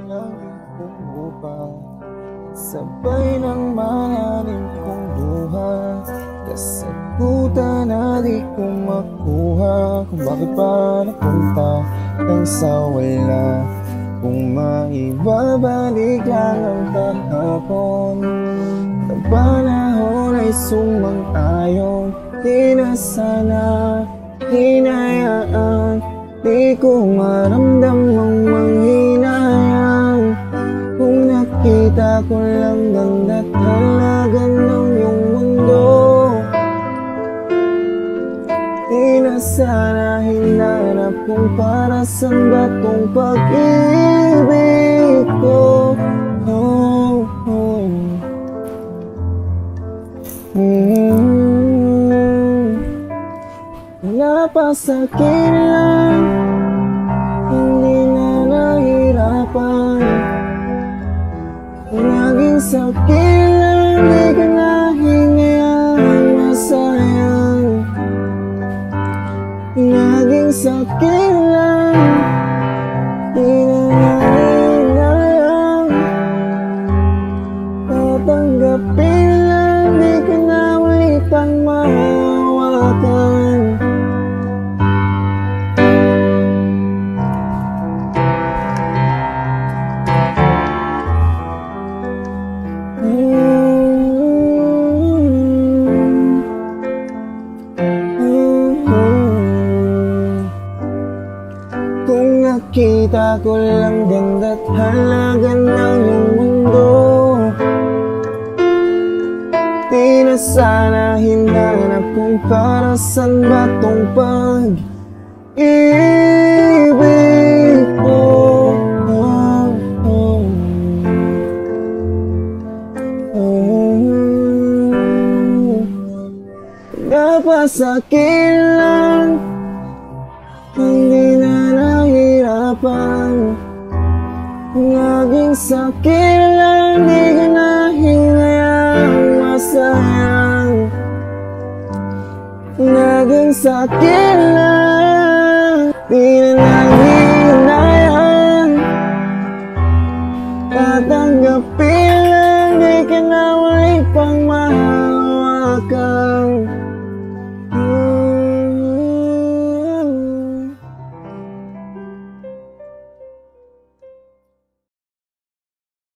langit kong lupa, sabay ng malalim kong luha, kasagutan na di ko makuha. Kung bakit pa napunta nang sa wala, kung maibabalik lang ang kahapon, na panahon ay sumang-ayon. Di na sana hinayaan, di ko maramdamang manghinayang. Kung nakita ko lang ganda't halaga ng iyong mundo, di na sana hinanap kung para saan ba tong pag-ibig ko. Oh, oh. Wala pa sa'kin lang, hindi na nahirapan. Naging sa'kin lang, di ka na hinayang masayang. Naging sa'kin lang, di na hinayang. Tatanggapin lang, di ka na muli pang mahawakan. Kung nakita ko lang ganda't halaga ng iyong mundo, di na sana hinanap kung para saan ba tong pag-ibig ko. Oh, oh. Wala pa sa'kin lang, hindi na nahirapan. Naging sa'kin lang, di ka na hinayang masayang. Naging sa'kin lang, di na nahirapan.